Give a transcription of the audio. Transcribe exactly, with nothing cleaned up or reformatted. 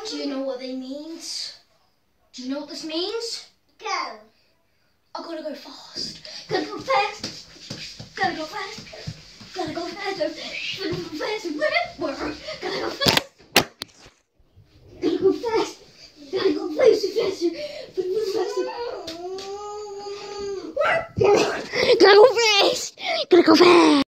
Do you know what they means? Do you know what this means? Go. I gotta go fast. Gotta go fast. Gotta go fast. Gotta go faster. Gotta go faster. Where? Gotta go fast. Gotta go fast. Gotta go faster, faster. Gotta go faster. Gotta go fast. Gotta go fast.